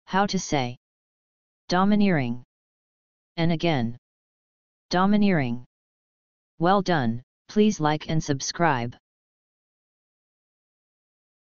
How to say domineering. And again. Domineering. Well done, please like and subscribe.